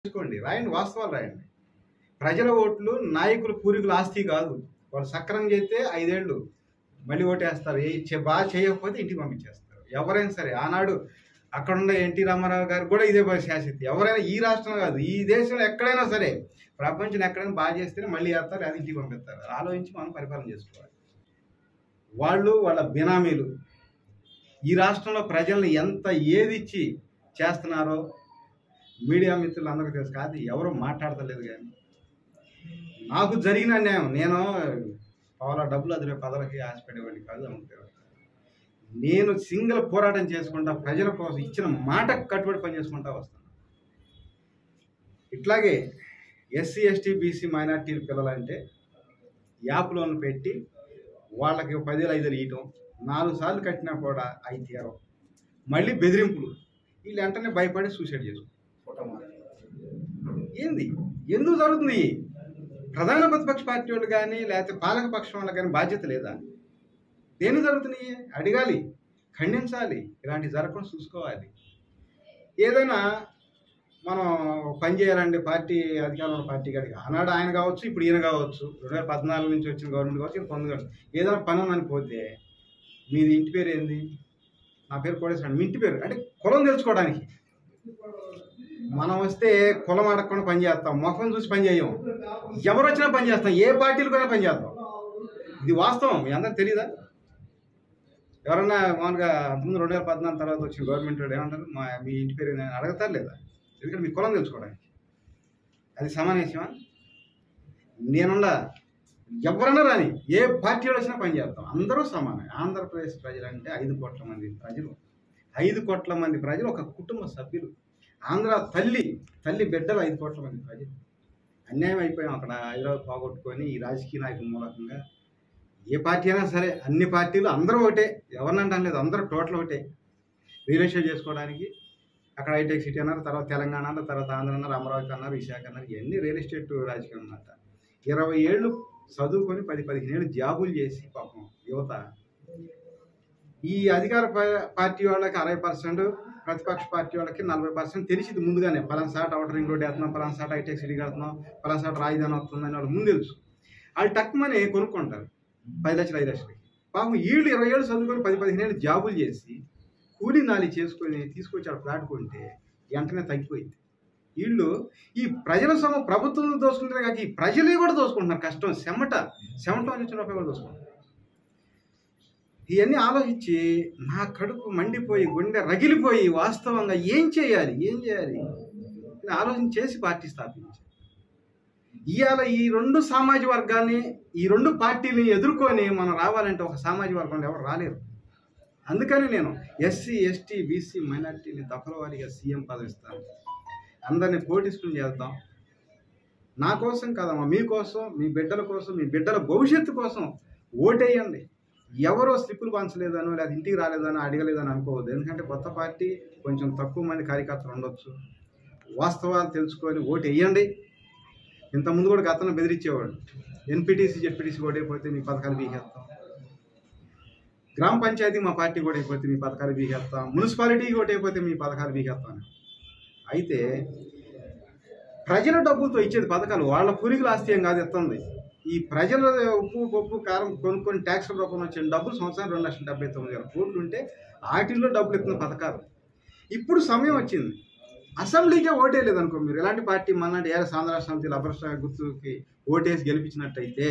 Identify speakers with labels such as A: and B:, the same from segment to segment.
A: తీసుకోండి, రాయండి, వాస్తవాలు రాయండి. ప్రజల ఓట్లు నాయకులు పూర్వీకుల ఆస్తి కాదు. వాళ్ళు సక్రమం చేస్తే 5 ఏళ్ళు మళ్ళీ ఓటేస్తారు. బాగా చేయకపోతే ఇంటికి పంపించేస్తారు. ఎవరైనా సరే ఆనాడు అక్కడున్న ఎన్టీ రామారావు గారు కూడా ఇదే శాశ్వత. ఎవరైనా ఈ రాష్ట్రం కాదు, ఈ దేశంలో ఎక్కడైనా సరే, ప్రపంచంలో ఎక్కడైనా బాగా చేస్తేనే మళ్ళీ వేస్తారు, అది ఇంటికి పంపిస్తారు. ఆలోచించి మనం పరిపాలన చేసుకోవాలి. వాళ్ళు వాళ్ళ బినామీలు ఈ రాష్ట్రంలో ప్రజల్ని ఎంత ఏదిచ్చి చేస్తున్నారో మీడియా మిత్రులు అందరికీ తెలుసు. కాదు ఎవరు మాట్లాడతలేదు. కానీ నాకు జరిగిన అన్యాయం, నేను పావుల డబ్బులు అదిరే పదలకి ఆశపడేవాడిని కాదు. నేను సింగిల్ పోరాటం చేసుకుంటా, ప్రజల కోసం ఇచ్చిన మాటకు కట్టుబడి పనిచేసుకుంటా వస్తాను. ఇట్లాగే ఎస్సీ ఎస్టీ బీసీ మైనార్టీల పిల్లలంటే యాప్ లోన్లు పెట్టి వాళ్ళకి 10,000 ఇవ్వటం, 4 సార్లు కట్టినా కూడా అవి తీరవు. మళ్ళీ బెదిరింపులు. వీళ్ళు వెంటనే భయపడి సూసైడ్ చేసుకుంటారు. ఏంది, ఎందుకు జరుగుతుంది? ప్రధాన ప్రతిపక్ష పార్టీ వాళ్ళు కానీ లేకపోతే పాలక పక్షం వాళ్ళకి కానీ బాధ్యత లేదా? దేని జరుగుతున్నాయి అడగాలి, ఖండించాలి. ఇలాంటివి జరగకుండా చూసుకోవాలి. ఏదైనా మనం పని చేయాలండి పార్టీ అధికారంలో పార్టీ కాదు. ఆనాడు ఆయన కావచ్చు, ఇప్పుడు ఈయన కావచ్చు, 2014 నుంచి వచ్చిన గవర్నమెంట్ కావచ్చు, ఈయన పొందగలరు. ఏదైనా పని ఉందని పోతే మీది ఇంటి పేరు ఏంది? నా పేరు కోటేశ్వర. మీ ఇంటి పేరు అంటే కులం తెలుసుకోవడానికి. మనం వస్తే కులం అడగకుండా పని చేస్తాం, ముఖం చూసి పని చేయం. ఎవరు వచ్చినా పని చేస్తాం, ఏ పార్టీలకైనా పని చేస్తాం. ఇది వాస్తవం, మీ అందరికి తెలీదా? ఎవరన్నా మామూలుగా అంతకుముందు 2014 తర్వాత వచ్చిన గవర్నమెంట్ వాడు ఏమంటారు, మీ ఇంటి పేరు అడుగుతారు లేదా? ఎందుకంటే మీ కులం తెలుసుకోవడానికి. అది సమానేశమా? నేనుండా ఎవరన్నా రాని, ఏ పార్టీ వచ్చినా పని చేస్తాం, అందరూ సమానం. ఆంధ్రప్రదేశ్ ప్రజలు అంటే 5 కోట్ల మంది ప్రజలు. 5 కోట్ల మంది ప్రజలు ఒక కుటుంబ సభ్యులు. ఆంధ్ర తల్లి బిడ్డలు 5 కోట్ల మంది ప్రజలు. అన్యాయం అయిపోయాం అక్కడ. హైదరాబాద్ పోగొట్టుకొని ఈ రాజకీయ నాయకుల మూలకంగా ఏ పార్టీ అయినా సరే, అన్ని పార్టీలు అందరూ ఒకటే, ఎవరినంటాం లేదు, అందరూ టోటల్ ఒకటే. రియల్ ఎస్టేట్ చేసుకోవడానికి అక్కడ హైటెక్ సిటీ అన్నారు, తర్వాత తెలంగాణ అన్నారు, తర్వాత ఆంధ్ర అన్నారు, అమరావతి అన్నారు, విశాఖ అన్నారు. ఇవన్నీ రియల్ ఎస్టేట్ రాజకీయం అన్నమాట. 20 ఏళ్ళు చదువుకొని 10-15 ఏళ్ళు జాబులు చేసి పాపం యువత. ఈ అధికార పార్టీ వాళ్ళకి 60%, ప్రతిపక్ష పార్టీ వాళ్ళకి 40% తెలిసింది ముందుగానే. పలానా సాట్ అవుటర్ రింగ్ రోడ్ వేస్తున్నాం, పలానా సాట్ హైటెక్ సిటీ కడుతున్నాం, పలానా సాట్ రాజధాని వస్తుందని వాళ్ళు ముందు తెలుసు. వాళ్ళు టక్కుమని కొనుక్కుంటారు 10 లక్షలు 5 లక్షలకి. పాపం వీళ్ళు 20 ఏళ్ళు చదువుకొని 10-15 ఏళ్ళు జాబులు చేసి కూలీ నాలి చేసుకొని తీసుకొచ్చి ఆడ ఫ్లాట్ కొంటే వెంటనే తగ్గిపోయింది. వీళ్ళు ఈ ప్రజల సొమ్ము ప్రభుత్వం దోసుకుంటారు కాక ఈ ప్రజలే కూడా దోసుకుంటున్నారు. కష్టం చెమట నుంచి రూపాయలు కూడా దోసుకుంటారు. ఇవన్నీ ఆలోచించి నా కడుపు మండిపోయి, గుండె రగిలిపోయి, వాస్తవంగా ఏం చేయాలి ఆలోచన చేసి పార్టీ స్థాపించాలి. ఇవాళ ఈ 2 సామాజిక వర్గాన్ని, ఈ 2 పార్టీలని ఎదుర్కొని మనం రావాలంటే ఒక సామాజిక వర్గంలో ఎవరు రాలేరు. అందుకని నేను ఎస్సీ ఎస్టీ బీసీ మైనార్టీని దఫలవారీగా సీఎం పదవి ఇస్తాను. అందరినీ పోటీసుకుని చేద్దాం. నా కోసం కాదమ్మా, మీకోసం, మీ బిడ్డల కోసం, మీ బిడ్డల భవిష్యత్తు కోసం ఓటేయండి. ఎవరో స్లిప్పులు పంచలేదనో లేదా ఇంటికి రాలేదనో అడగలేదని అనుకోవద్దు. ఎందుకంటే కొత్త పార్టీ, కొంచెం తక్కువ మంది కార్యకర్తలు ఉండొచ్చు. వాస్తవాలు తెలుసుకొని ఓటు వేయండి. ఇంతకుముందు కూడా గతంలో బెదిరించేవాడు. ఎన్పీటీసీ జెడ్పీటీసీ ఓటైపోతే మీ పథకాలు బీకేస్తాం, గ్రామ పంచాయతీ మా పార్టీ కూడా అయిపోతే మీ పథకాలు బీకేస్తాం, మున్సిపాలిటీకి ఓటైపోతే మీ పథకాలు బీకేస్తాం. అయితే ప్రజల డబ్బులతో ఇచ్చేది పథకాలు, వాళ్ళ పూర్వీకుల ఆస్తి ఏం కాదు ఇస్తుంది. ఈ ప్రజల ఉప్పు పప్పు కారం కొనుక్కొని ట్యాక్సుల రూపంలో వచ్చిన డబ్బులు సంవత్సరం 2,79,000 కోట్లు ఉంటే వాటిల్లో డబ్బులు ఇస్తున్న పథకాలు. ఇప్పుడు సమయం వచ్చింది. అసెంబ్లీకే ఓటేయలేదు అనుకో మీరు, ఎలాంటి పార్టీ మన్నాడు సాంధ్ర సమితి అభ్రష్ట గుర్తుకి ఓటేసి గెలిపించినట్టయితే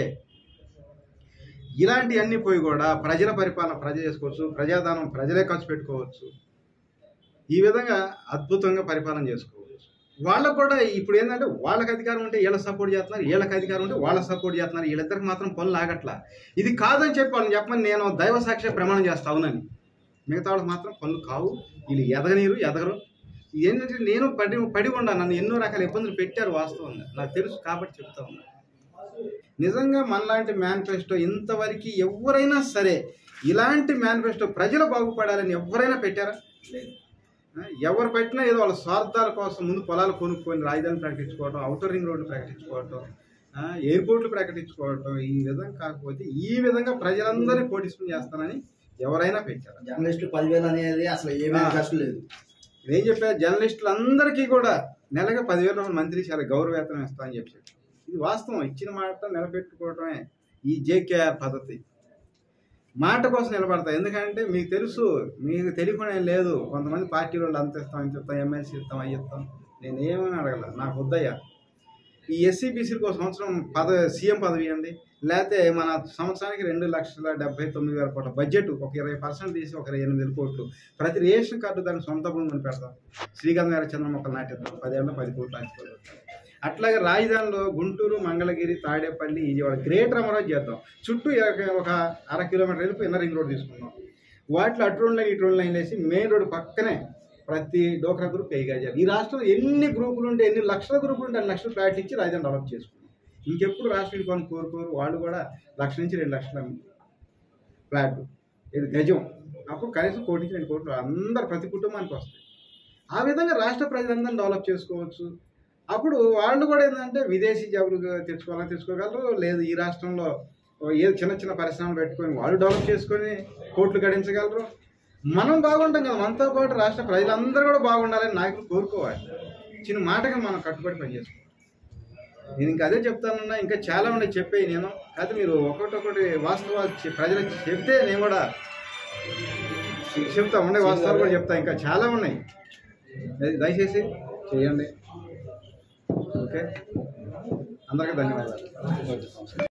A: ఇలాంటివన్నీ పోయి కూడా ప్రజల పరిపాలన ప్రజలు చేసుకోవచ్చు, ప్రజాధనం ప్రజలే ఖర్చు పెట్టుకోవచ్చు. ఈ విధంగా అద్భుతంగా పరిపాలన చేసుకోవచ్చు. వాళ్ళకు కూడా ఇప్పుడు ఏంటంటే వాళ్ళకి అధికారం ఉంటే వీళ్ళకి సపోర్ట్ చేస్తున్నారు, వీళ్ళకి అధికారం ఉంటే వాళ్ళకి సపోర్ట్ చేస్తున్నారు. వీళ్ళిద్దరికి మాత్రం పనులు ఆగట్లా. ఇది కాదని చెప్పి వాళ్ళని చెప్పమని నేను దైవ సాక్షి ప్రమాణం చేస్తా అవునని. మిగతా వాళ్ళకి మాత్రం పనులు కావు. వీళ్ళు ఎదగరు. ఏంటంటే నేను పడి ఉండా, నన్ను ఎన్నో రకాల ఇబ్బందులు పెట్టారు. వాస్తవంగా నాకు తెలుసు కాబట్టి చెప్తా ఉన్నా. నిజంగా మనలాంటి మేనిఫెస్టో ఇంతవరకు ఎవరైనా సరే, ఇలాంటి మేనిఫెస్టో ప్రజలు బాగుపడాలని ఎవరైనా పెట్టారా? ఎవరు పెట్టినా ఏదో వాళ్ళ స్వార్థాల కోసం ముందు పొలాలు కొనుక్కొని రాజధాని ప్రకటించుకోవటం, అవుటర్ రింగ్ రోడ్డు ప్రకటించుకోవటం, ఎయిర్పోర్ట్లు ప్రకటించుకోవటం. ఈ విధంగా కాకపోతే ఈ విధంగా ప్రజలందరినీ పోటీసుకుని చేస్తానని ఎవరైనా పెట్టారు.
B: జర్నలిస్టులు 10,000 అనేది అసలు ఏమీ కష్టం లేదు.
A: నేను చెప్పా, జర్నలిస్టులందరికీ కూడా నెలకి 10,000 రూపాయలు మంత్రి చాలా గౌరవేతనం ఇస్తామని చెప్పి. ఇది వాస్తవం. ఇచ్చిన మాట నిలబెట్టుకోవడమే ఈ జేకేఆర్ పద్ధతి. మాట కోసం నిలబడతా. ఎందుకంటే మీకు తెలుసు, మీకు తెలియకుండా ఏం లేదు. కొంతమంది పార్టీ వాళ్ళు అంత ఇస్తాం, ఇంత ఇస్తాం, ఎమ్మెల్సీ ఇస్తాం, అవి ఇస్తాం. నేను ఏమని అడగల, నాకు వద్దయ్యా. ఈ ఎస్సీబీసీలకు ఒక సంవత్సరం సీఎం పదవి ఇవ్వండి, లేకపోతే మన సంవత్సరానికి 2,79,000 కోట్ల బడ్జెట్, ఒక 20% తీసి ఒక 8,000 కోట్లు ప్రతి రేషన్ కార్డు దానికి సొంత భూమిని పెడతాం. శ్రీకాంత్ గారి చంద్ర మొక్కలు నాటిద్దాం, 10 ఏళ్ళలో 10 కోట్లు ఆచిపోతాం. అట్లాగే రాజధానిలో గుంటూరు, మంగళగిరి, తాడేపల్లి, విజయవాడ గ్రేటర్ అమరావతి చేద్దాం. చుట్టూ ఒక 1/2 కిలోమీటర్ వెళ్ళి ఇన్నర్ రింగ్ రోడ్ తీసుకుందాం. వాటిలో అటు రోడ్ లైన్, ఇటు రోడ్ లైన్ వేసి మెయిన్ రోడ్ పక్కనే ప్రతి డోక్రా గ్రూప్ చేయాలి. ఈ రాష్ట్రంలో ఎన్ని గ్రూపులు ఉంటే, ఎన్ని లక్షల గ్రూపులు ఉంటే 2 లక్షల ఫ్లాట్లు ఇచ్చి రాజధాని డెవలప్ చేసుకున్నాం. ఇంకెప్పుడు రాష్ట్రం కొని కోరుకోరు. వాళ్ళు కూడా 1 నుంచి 2 లక్షల ఫ్లాట్, ఇది గజం. అప్పుడు కనీసం 1 నుంచి 2 కోట్లు అందరు ప్రతి కుటుంబానికి వస్తాయి. ఆ విధంగా రాష్ట్ర ప్రజలందరినీ డెవలప్ చేసుకోవచ్చు. అప్పుడు వాళ్ళు కూడా ఏంటంటే విదేశీ జాబులు తెచ్చుకోగలరు. లేదు ఈ రాష్ట్రంలో ఏదో చిన్న చిన్న పరిశ్రమలు పెట్టుకొని వాళ్ళు డెవలప్ చేసుకొని కోట్లు గడించగలరు. మనం బాగుంటాం కదా, మనతో పాటు రాష్ట్ర ప్రజలందరూ కూడా బాగుండాలని నాయకులు కోరుకోవాలి. చిన్న మాటగా మనం కట్టుబడి పనిచేసుకోవాలి. నేను ఇంకా అదే చెప్తానన్నా, ఇంకా చాలా ఉన్నాయి చెప్పేవి నేను. అయితే మీరు ఒకటి వాస్తవాలు ప్రజలకు చెప్తే నేను కూడా చెప్తా, ఉండే వాస్తవాలు కూడా చెప్తా. ఇంకా చాలా ఉన్నాయి, దయచేసి చేయండి. ఓకే, అందరికీ ధన్యవాదాలు.